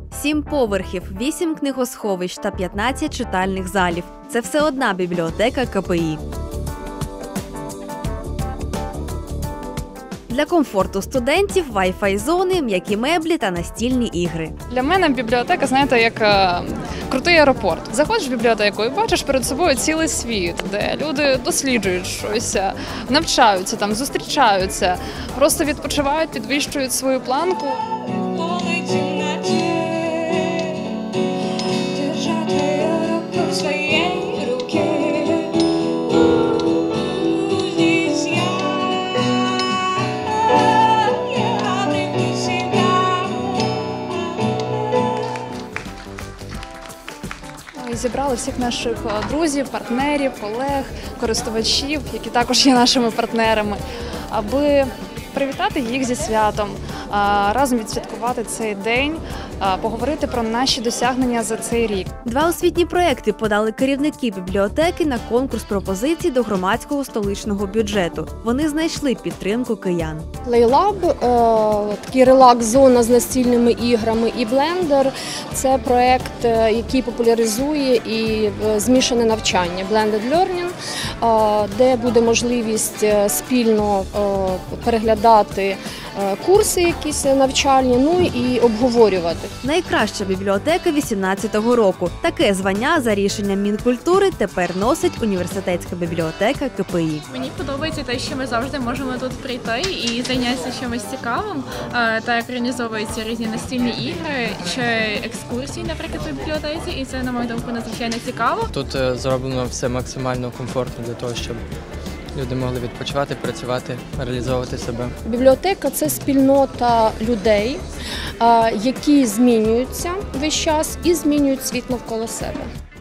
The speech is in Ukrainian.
7 поверхів, 8 книгосховищ та 15 читальних залів. Це все одна бібліотека КПІ. Для комфорту студентів – Wi-Fi-зони, м'які меблі та настільні ігри. Для мене бібліотека, знаєте, як крутий аеропорт. Заходиш в бібліотеку і бачиш перед собою цілий світ, де люди досліджують щось, навчаються, там, зустрічаються, просто відпочивають, підвищують свою планку. Зібрали всіх наших друзів, партнерів, колег, користувачів, які також є нашими партнерами, аби привітати їх зі святом, разом відсвяткувати цей день, поговорити про наші досягнення за цей рік. 2 освітні проекти подали керівники бібліотеки на конкурс пропозицій до громадського столичного бюджету. Вони знайшли підтримку киян. Плейлаб – такий релакс-зона з настільними іграми, і Blender – це проєкт, який популяризує і змішане навчання, Blended Learning, де буде можливість спільно переглядати курси якісь навчальні, ну і обговорювати. Найкраща бібліотека 2018 року. Таке звання за рішенням Мінкультури тепер носить університетська бібліотека КПІ. Мені подобається те, що ми завжди можемо тут прийти і зайнятися чимось цікавим, так організовуються різні настільні ігри чи екскурсії, наприклад, у бібліотеці, і це, на мою думку, надзвичайно цікаво. Тут зроблено все максимально комфортно для того, щоб люди могли відпочивати, працювати, реалізовувати себе. Бібліотека – це спільнота людей, які змінюються весь час і змінюють світ навколо себе.